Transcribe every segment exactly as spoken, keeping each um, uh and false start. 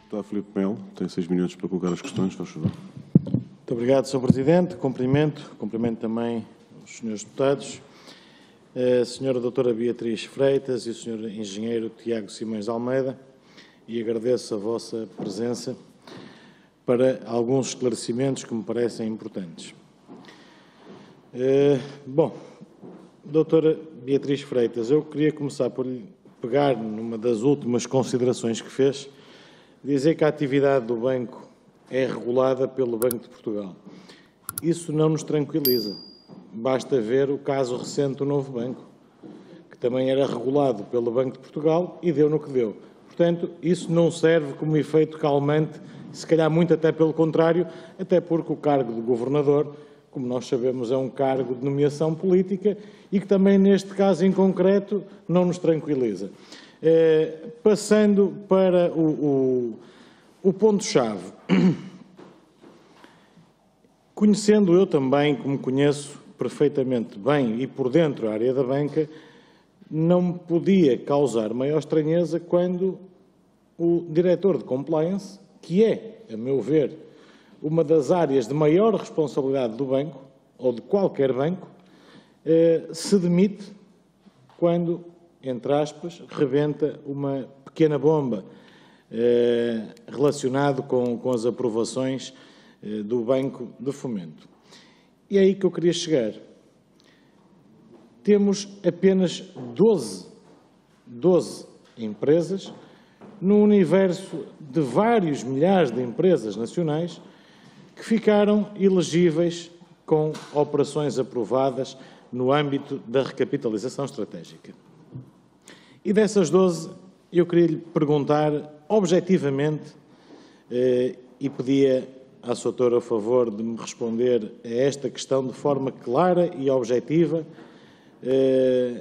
Deputado Filipe Melo, tem seis minutos para colocar as questões, faz favor. Muito obrigado, senhor Presidente. Cumprimento, cumprimento também os senhores deputados, a senhora doutora Beatriz Freitas e o senhor engenheiro Tiago Simões de Almeida, e agradeço a vossa presença para alguns esclarecimentos que me parecem importantes. Bom, doutora Beatriz Freitas, eu queria começar por lhe pegar numa das últimas considerações que fez, dizer que a atividade do banco é regulada pelo Banco de Portugal. Isso não nos tranquiliza. Basta ver o caso recente do Novo Banco, que também era regulado pelo Banco de Portugal e deu no que deu. Portanto, isso não serve como efeito calmante, se calhar muito até pelo contrário, até porque o cargo de governador, como nós sabemos, é um cargo de nomeação política e que também neste caso em concreto não nos tranquiliza. Eh, passando para o, o, o ponto-chave. Conhecendo eu também, como conheço perfeitamente bem e por dentro a área da banca, não me podia causar maior estranheza quando o diretor de compliance, que é, a meu ver, uma das áreas de maior responsabilidade do banco, ou de qualquer banco, eh, se demite quando, entre aspas, rebenta uma pequena bomba eh, relacionado com, com as aprovações eh, do Banco de Fomento. E é aí que eu queria chegar. Temos apenas doze, doze empresas, no universo de vários milhares de empresas nacionais, que ficaram elegíveis com operações aprovadas no âmbito da recapitalização estratégica. E dessas doze, eu queria lhe perguntar, objetivamente, eh, e pedia à sua doutora o favor de me responder a esta questão de forma clara e objetiva, eh,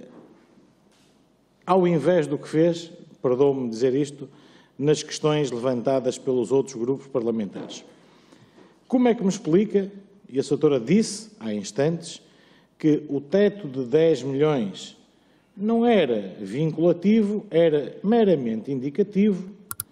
ao invés do que fez, perdoe-me dizer isto, nas questões levantadas pelos outros grupos parlamentares. Como é que me explica, e a sua doutora disse há instantes, que o teto de dez milhões não era vinculativo, era meramente indicativo,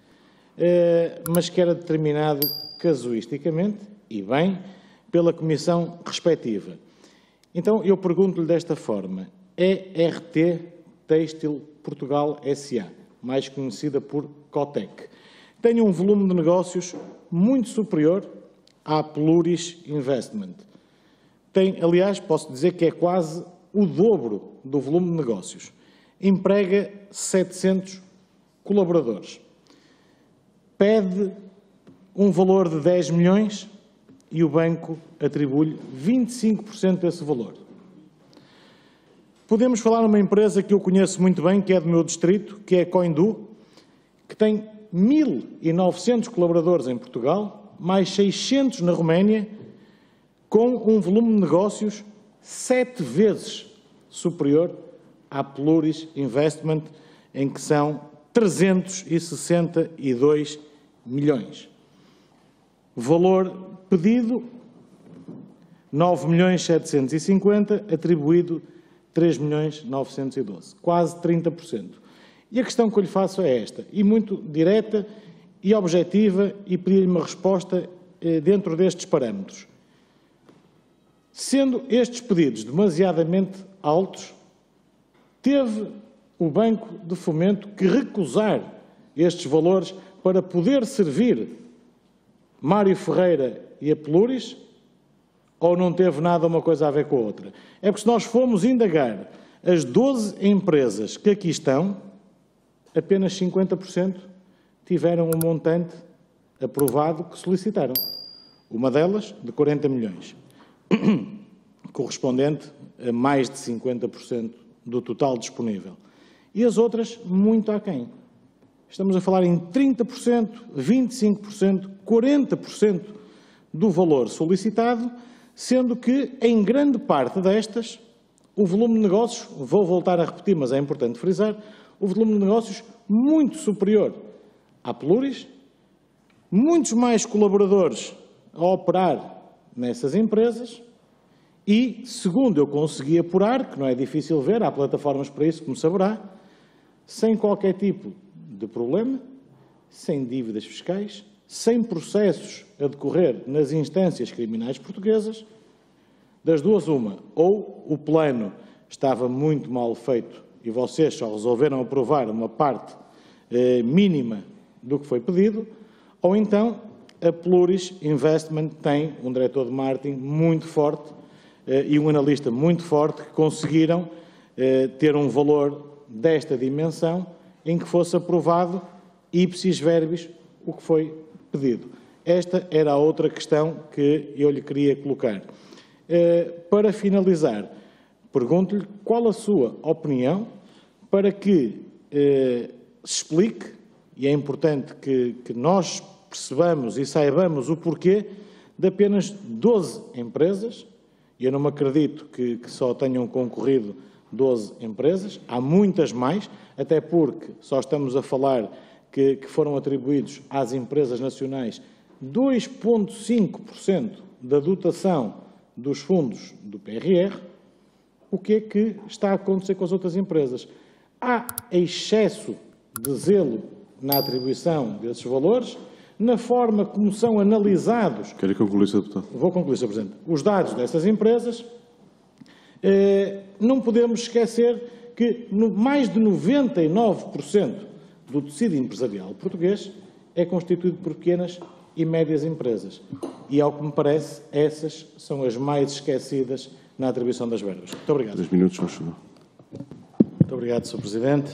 mas que era determinado casuisticamente, e bem, pela Comissão respectiva. Então, eu pergunto-lhe desta forma, é R T Têxtil Portugal S A, mais conhecida por Cotec, tem um volume de negócios muito superior à Pluris Investment. Tem, aliás, posso dizer que é quase o dobro do volume de negócios. Emprega setecentos colaboradores. Pede um valor de dez milhões e o banco atribui-lhe vinte e cinco por cento desse valor. Podemos falar numa empresa que eu conheço muito bem, que é do meu distrito, que é a Coindu, que tem mil e novecentos colaboradores em Portugal, mais seiscentos na Roménia, com um volume de negócios sete vezes superior à Pluris Investment, em que são trezentos e sessenta e dois milhões. Valor pedido, nove milhões setecentos e cinquenta, atribuído três milhões novecentos e doze, quase trinta por cento. E a questão que eu lhe faço é esta, e muito direta e objetiva, e pedir-lhe uma resposta eh, dentro destes parâmetros. Sendo estes pedidos demasiadamente altos, teve o Banco de Fomento que recusar estes valores para poder servir Mário Ferreira e a Pluris, ou não teve nada uma coisa a ver com a outra? É porque se nós formos indagar as doze empresas que aqui estão, apenas cinquenta por cento tiveram um montante aprovado que solicitaram. Uma delas, de quarenta milhões, correspondente a mais de cinquenta por cento do total disponível. E as outras, muito aquém. Estamos a falar em trinta por cento, vinte e cinco por cento, quarenta por cento do valor solicitado, sendo que, em grande parte destas, o volume de negócios, vou voltar a repetir, mas é importante frisar, o volume de negócios muito superior à Pluris, muitos mais colaboradores a operar nessas empresas e, segundo eu consegui apurar, que não é difícil ver, há plataformas para isso, como saberá, sem qualquer tipo de problema, sem dívidas fiscais, sem processos a decorrer nas instâncias criminais portuguesas. Das duas, uma, ou o plano estava muito mal feito e vocês só resolveram aprovar uma parte eh, mínima do que foi pedido, ou então a Pluris Investment tem um diretor de marketing muito forte eh, e um analista muito forte que conseguiram eh, ter um valor desta dimensão em que fosse aprovado ipsis verbis o que foi pedido. Esta era a outra questão que eu lhe queria colocar. Eh, para finalizar, pergunto-lhe qual a sua opinião para que eh, se explique, e é importante que, que nós percebamos e saibamos o porquê de apenas doze empresas, e eu não me acredito que, que só tenham concorrido doze empresas, há muitas mais, até porque só estamos a falar que, que foram atribuídos às empresas nacionais dois vírgula cinco por cento da dotação dos fundos do P R R. O que é que está a acontecer com as outras empresas? Há excesso de zelo na atribuição desses valores, na forma como são analisados. Quero concluir, senhor Deputado. Vou concluir, senhor Presidente. Os dados dessas empresas, eh, não podemos esquecer que no, mais de noventa e nove por cento do tecido empresarial português é constituído por pequenas e médias empresas. E, ao que me parece, essas são as mais esquecidas na atribuição das verbas. Muito obrigado. Três minutos, faz favor. Muito obrigado, senhor Presidente.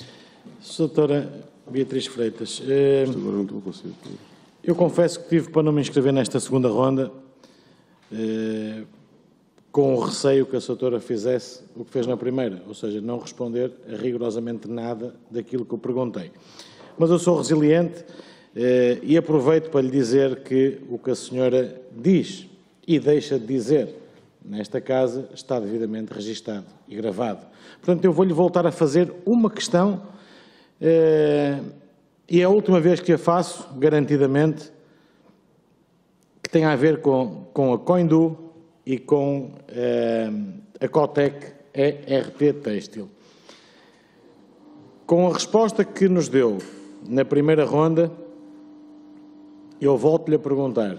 Doutora Beatriz Freitas, eh, Agora não estou a conseguir. eu confesso que tive para não me inscrever nesta segunda ronda, eh, com o receio que a doutora fizesse o que fez na primeira, ou seja, não responder a rigorosamente nada daquilo que eu perguntei. Mas eu sou resiliente eh, e aproveito para lhe dizer que o que a senhora diz e deixa de dizer nesta casa está devidamente registado e gravado. Portanto, eu vou-lhe voltar a fazer uma questão, eh, e é a última vez que a faço, garantidamente, que tem a ver com, com a Coindu e com eh, a Cotec E R T Têxtil. Com a resposta que nos deu na primeira ronda, eu volto-lhe a perguntar.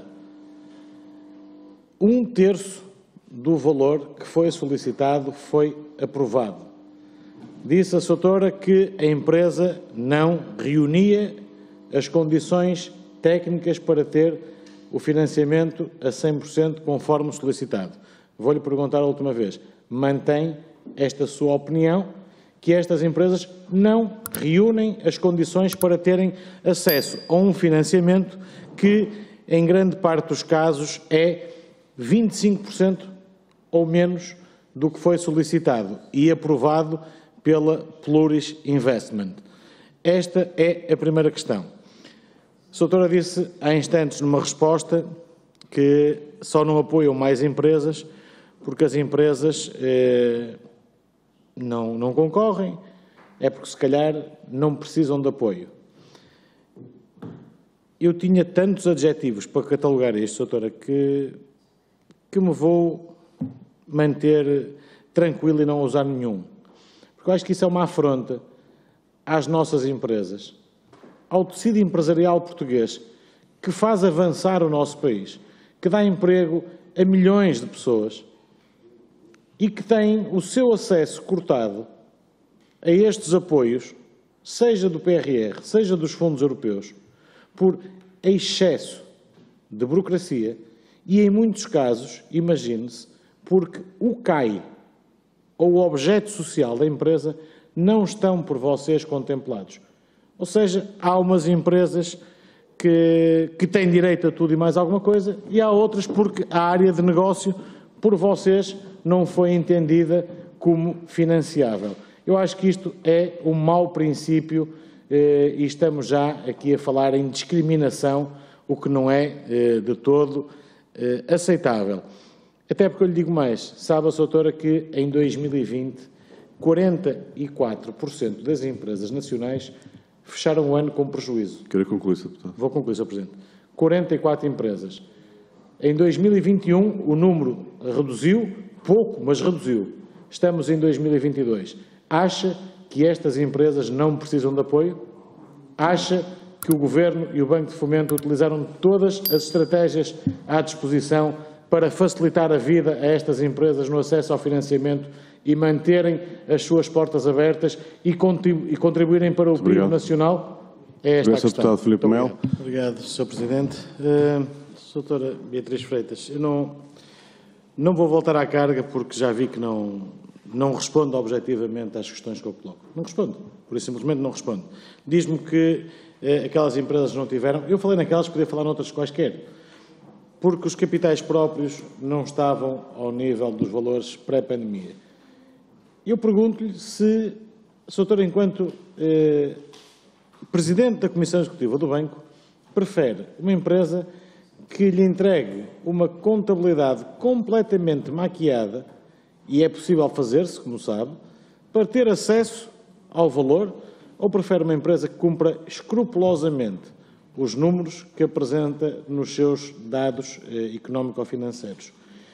Um terço do valor que foi solicitado foi aprovado. Disse a doutora que a empresa não reunia as condições técnicas para ter o financiamento a cem por cento conforme solicitado. Vou-lhe perguntar a última vez. Mantém esta sua opinião que estas empresas não reúnem as condições para terem acesso a um financiamento que, em grande parte dos casos, é vinte e cinco por cento ou menos do que foi solicitado e aprovado pela Pluris Investment. Esta é a primeira questão. A doutora disse há instantes numa resposta que só não apoiam mais empresas porque as empresas eh, não, não concorrem, é porque se calhar não precisam de apoio. Eu tinha tantos adjetivos para catalogar isto, doutora, que, que me vou manter tranquilo e não usar nenhum. Porque eu acho que isso é uma afronta às nossas empresas, ao tecido empresarial português, que faz avançar o nosso país, que dá emprego a milhões de pessoas e que tem o seu acesso cortado a estes apoios, seja do P R R, seja dos fundos europeus, por excesso de burocracia e, em muitos casos, imagine-se, porque o C A I ou o objeto social da empresa não estão por vocês contemplados. Ou seja, há umas empresas que, que têm direito a tudo e mais alguma coisa e há outras porque a área de negócio, por vocês, não foi entendida como financiável. Eu acho que isto é um mau princípio eh, e estamos já aqui a falar em discriminação, o que não é eh, de todo eh, aceitável. Até porque eu lhe digo mais, sabe a doutora que em dois mil e vinte, quarenta e quatro por cento das empresas nacionais fecharam o ano com prejuízo. Quero concluir, senhor Deputado. Vou concluir, senhor Presidente. quarenta e quatro empresas. Em dois mil e vinte e um, o número reduziu, pouco, mas reduziu. Estamos em dois mil e vinte e dois. Acha que estas empresas não precisam de apoio? Acha que o Governo e o Banco de Fomento utilizaram todas as estratégias à disposição para facilitar a vida a estas empresas no acesso ao financiamento e manterem as suas portas abertas e contribuírem para o P I B nacional? É esta a questão. Deputado Filipe Melo. Obrigado, senhor Presidente. Uh, Doutora Beatriz Freitas, eu não, não vou voltar à carga porque já vi que não, não respondo objetivamente às questões que eu coloco. Não respondo, por isso simplesmente não respondo. Diz-me que uh, aquelas empresas não tiveram, eu falei naquelas, podia falar noutras quaisquer, porque os capitais próprios não estavam ao nível dos valores pré-pandemia. Eu pergunto-lhe se, doutor, enquanto eh, Presidente da Comissão Executiva do Banco, prefere uma empresa que lhe entregue uma contabilidade completamente maquiada, e é possível fazer-se, como sabe, para ter acesso ao valor, ou prefere uma empresa que cumpra escrupulosamente os números que apresenta nos seus dados eh, económico-financeiros?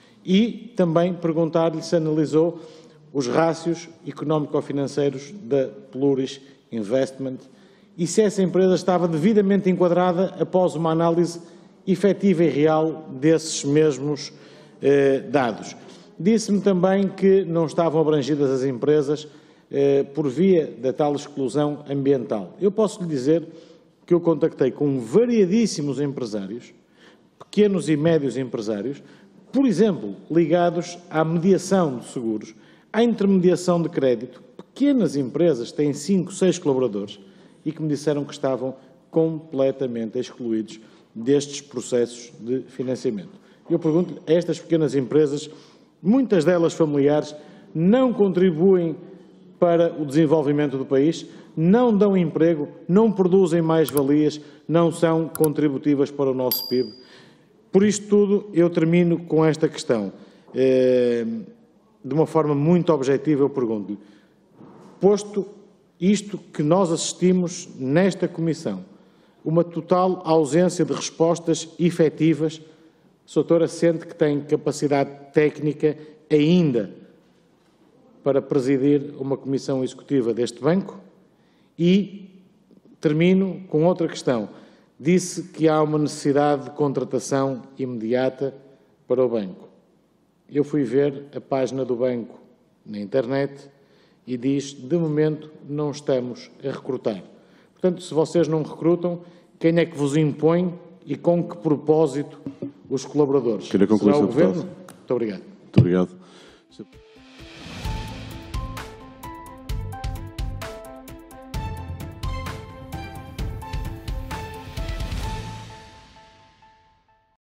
E também perguntar-lhe se analisou os rácios económico-financeiros da Pluris Investment e se essa empresa estava devidamente enquadrada após uma análise efetiva e real desses mesmos eh, dados. Disse-me também que não estavam abrangidas as empresas eh, por via da tal exclusão ambiental. Eu posso lhe dizer que eu contactei com variadíssimos empresários, pequenos e médios empresários, por exemplo, ligados à mediação de seguros, à intermediação de crédito, pequenas empresas, têm cinco, seis colaboradores, e que me disseram que estavam completamente excluídos destes processos de financiamento. Eu pergunto-lhe, estas pequenas empresas, muitas delas familiares, não contribuem para o desenvolvimento do país, não dão emprego, não produzem mais-valias, não são contributivas para o nosso P I B. Por isto tudo, eu termino com esta questão. De uma forma muito objetiva, eu pergunto-lhe, posto isto que nós assistimos nesta Comissão, uma total ausência de respostas efetivas, a doutora sente que tem capacidade técnica ainda para presidir uma Comissão Executiva deste Banco? E termino com outra questão. Disse que há uma necessidade de contratação imediata para o Banco. Eu fui ver a página do Banco na internet e diz, de momento, não estamos a recrutar. Portanto, se vocês não recrutam, quem é que vos impõe e com que propósito os colaboradores? Queria concluir, Será o Senhor Governo? Deputado. Muito obrigado. Muito obrigado.